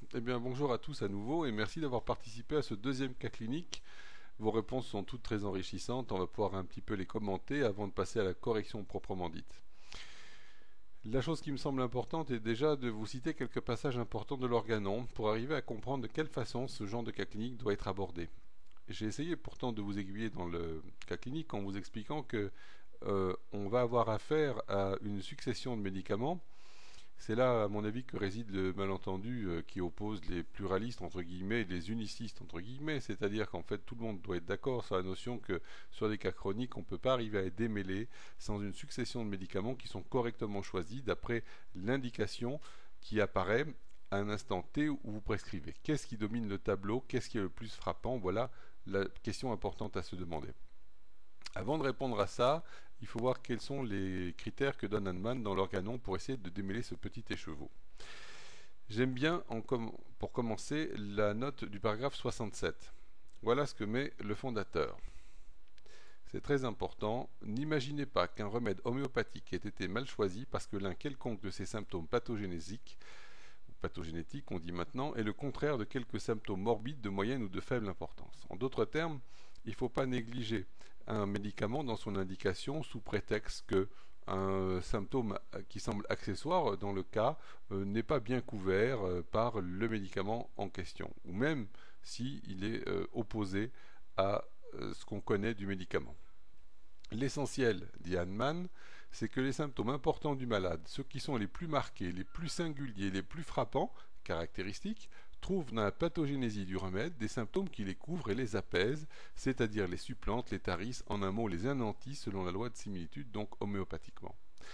Eh bien, bonjour à tous à nouveau et merci d'avoir participé à ce deuxième cas clinique. Vos réponses sont toutes très enrichissantes, on va pouvoir un petit peu les commenter avant de passer à la correction proprement dite. La chose qui me semble importante est déjà de vous citer quelques passages importants de l'organon pour arriver à comprendre de quelle façon ce genre de cas clinique doit être abordé. J'ai essayé pourtant de vous aiguiller dans le cas clinique en vous expliquant que on va avoir affaire à une succession de médicaments. C'est là, à mon avis, que réside le malentendu qui oppose les pluralistes, entre guillemets, et les unicistes, entre guillemets. C'est-à-dire qu'en fait, tout le monde doit être d'accord sur la notion que sur des cas chroniques, on ne peut pas arriver à les démêler sans une succession de médicaments qui sont correctement choisis d'après l'indication qui apparaît à un instant T où vous prescrivez. Qu'est-ce qui domine le tableau? Qu'est-ce qui est le plus frappant? Voilà la question importante à se demander. Avant de répondre à ça, il faut voir quels sont les critères que donne Hahnemann dans l'organon pour essayer de démêler ce petit écheveau. J'aime bien, pour commencer, la note du paragraphe 67. Voilà ce que met le fondateur. C'est très important. N'imaginez pas qu'un remède homéopathique ait été mal choisi parce que l'un quelconque de ses symptômes pathogénétiques, on dit maintenant, est le contraire de quelques symptômes morbides de moyenne ou de faible importance. En d'autres termes, il ne faut pas négliger un médicament dans son indication sous prétexte que un symptôme qui semble accessoire dans le cas n'est pas bien couvert par le médicament en question, ou même s'il est opposé à ce qu'on connaît du médicament. L'essentiel, dit Hahnemann, c'est que les symptômes importants du malade, ceux qui sont les plus marqués, les plus singuliers, les plus frappants, caractéristiques, trouvent dans la pathogénésie du remède des symptômes qui les couvrent et les apaisent, c'est-à-dire les supplantent, les tarissent, en un mot les anéantissent selon la loi de similitude, donc homéopathiquement.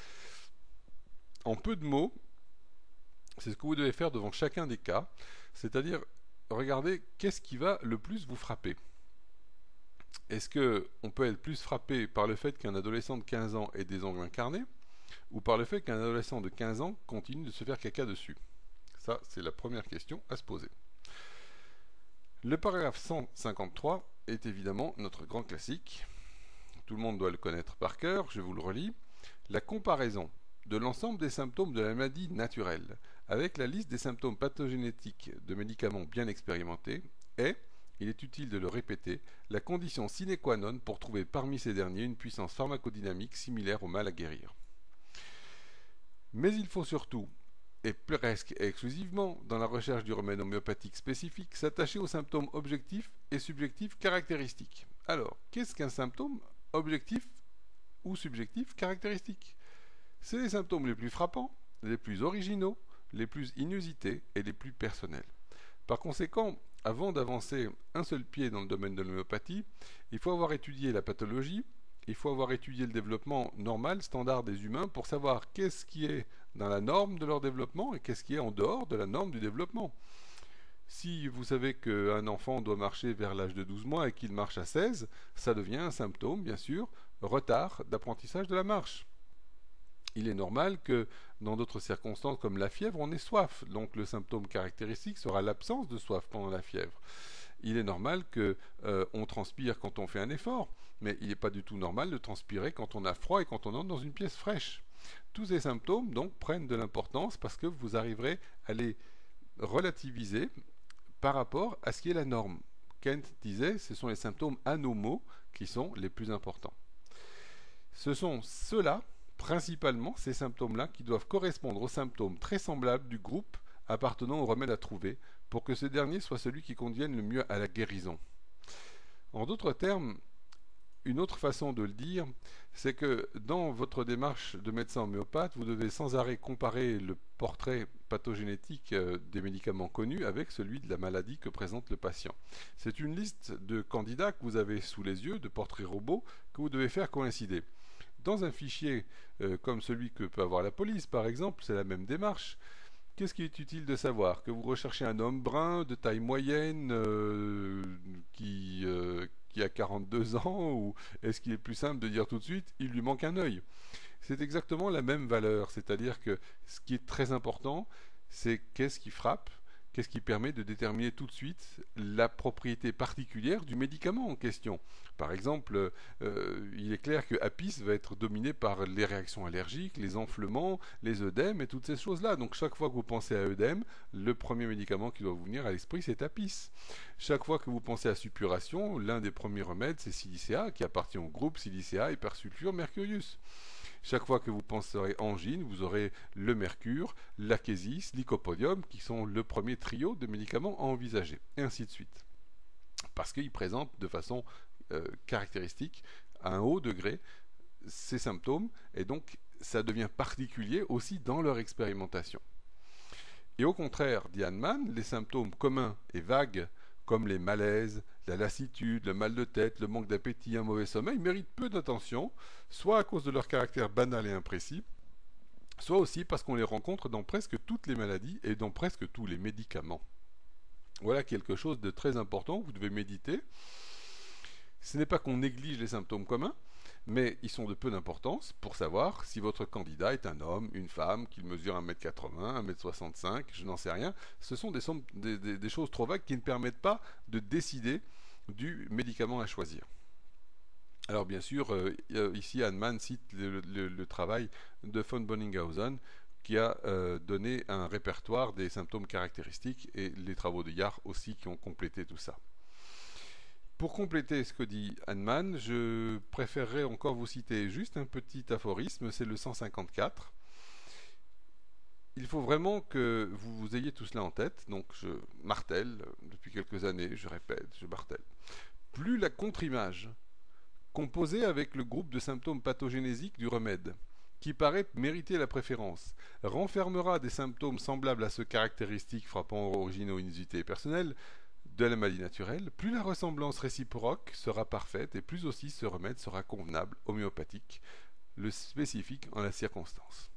En peu de mots, c'est ce que vous devez faire devant chacun des cas, c'est-à-dire regardez qu'est-ce qui va le plus vous frapper. Est-ce qu'on peut être plus frappé par le fait qu'un adolescent de 15 ans ait des ongles incarnés ou par le fait qu'un adolescent de 15 ans continue de se faire caca dessus? Ça, c'est la première question à se poser. Le paragraphe 153 est évidemment notre grand classique. Tout le monde doit le connaître par cœur, je vous le relis. La comparaison de l'ensemble des symptômes de la maladie naturelle avec la liste des symptômes pathogénétiques de médicaments bien expérimentés est, il est utile de le répéter, la condition sine qua non pour trouver parmi ces derniers une puissance pharmacodynamique similaire au mal à guérir. Mais il faut surtout, et presque exclusivement, dans la recherche du remède homéopathique spécifique, s'attacher aux symptômes objectifs et subjectifs caractéristiques. Alors, qu'est-ce qu'un symptôme objectif ou subjectif caractéristique? C'est les symptômes les plus frappants, les plus originaux, les plus inusités et les plus personnels. Par conséquent, avant d'avancer un seul pied dans le domaine de l'homéopathie, il faut avoir étudié la pathologie, il faut avoir étudié le développement normal, standard des humains, pour savoir qu'est-ce qui est dans la norme de leur développement et qu'est-ce qui est en dehors de la norme du développement. Si vous savez qu'un enfant doit marcher vers l'âge de 12 mois et qu'il marche à 16, ça devient un symptôme, bien sûr, retard d'apprentissage de la marche. Il est normal que dans d'autres circonstances comme la fièvre, on ait soif. Donc le symptôme caractéristique sera l'absence de soif pendant la fièvre. Il est normal que on transpire quand on fait un effort, mais il n'est pas du tout normal de transpirer quand on a froid et quand on entre dans une pièce fraîche. Tous ces symptômes donc prennent de l'importance parce que vous arriverez à les relativiser par rapport à ce qui est la norme. Kent disait ce sont les symptômes anomaux qui sont les plus importants. Ce sont ceux-là principalement ces symptômes-là qui doivent correspondre aux symptômes très semblables du groupe appartenant au remède à trouver pour que ce dernier soit celui qui convienne le mieux à la guérison. En d'autres termes, une autre façon de le dire, c'est que dans votre démarche de médecin homéopathe, vous devez sans arrêt comparer le portrait pathogénétique des médicaments connus avec celui de la maladie que présente le patient. C'est une liste de candidats que vous avez sous les yeux, de portraits robots, que vous devez faire coïncider. Dans un fichier comme celui que peut avoir la police, par exemple, c'est la même démarche. Qu'est-ce qui est utile de savoir? Que vous recherchez un homme brun, de taille moyenne, qui a 42 ans, ou est-ce qu'il est plus simple de dire tout de suite, il lui manque un œil? C'est exactement la même valeur, c'est-à-dire que ce qui est très important, c'est qu'est-ce qui frappe, Qu'est-ce qui permet de déterminer tout de suite la propriété particulière du médicament en question. Par exemple, il est clair que Apis va être dominé par les réactions allergiques, les enflements, les œdèmes et toutes ces choses-là. Donc chaque fois que vous pensez à œdème, le premier médicament qui doit vous venir à l'esprit, c'est Apis. Chaque fois que vous pensez à suppuration, l'un des premiers remèdes, c'est Silicea, qui appartient au groupe Silicea Hypersulfure Mercurius. Chaque fois que vous penserez angine, vous aurez le mercure, l'acésis, l'icopodium, qui sont le premier trio de médicaments à envisager, et ainsi de suite. Parce qu'ils présentent de façon caractéristique, à un haut degré, ces symptômes, et donc ça devient particulier aussi dans leur expérimentation. Et au contraire, dit Hahnemann, les symptômes communs et vagues, comme les malaises, la lassitude, le mal de tête, le manque d'appétit, un mauvais sommeil, méritent peu d'attention, soit à cause de leur caractère banal et imprécis, soit aussi parce qu'on les rencontre dans presque toutes les maladies et dans presque tous les médicaments. Voilà quelque chose de très important, vous devez méditer. Ce n'est pas qu'on néglige les symptômes communs, mais ils sont de peu d'importance pour savoir si votre candidat est un homme, une femme, qu'il mesure 1m80, 1m65, je n'en sais rien. Ce sont des choses trop vagues qui ne permettent pas de décider du médicament à choisir. Alors bien sûr, ici Hahnemann cite le travail de von Bonninghausen qui a donné un répertoire des symptômes caractéristiques et les travaux de Yahr aussi qui ont complété tout ça. Pour compléter ce que dit Hahnemann, je préférerais encore vous citer juste un petit aphorisme, c'est le 154. Il faut vraiment que vous ayez tout cela en tête, donc je martèle depuis quelques années, je répète, je martèle. Plus la contre-image, composée avec le groupe de symptômes pathogénésiques du remède, qui paraît mériter la préférence, renfermera des symptômes semblables à ceux caractéristiques frappant originaux inusité personnelle, de la maladie naturelle, plus la ressemblance réciproque sera parfaite et plus aussi ce remède sera convenable, homéopathique, le spécifique en la circonstance.